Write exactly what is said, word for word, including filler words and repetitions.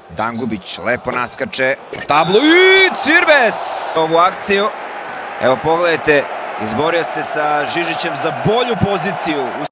Dangubić lepo naskače tablu i Cirbes! Ovu akciju, evo pogledajte, izborio se sa Žižićem za bolju poziciju.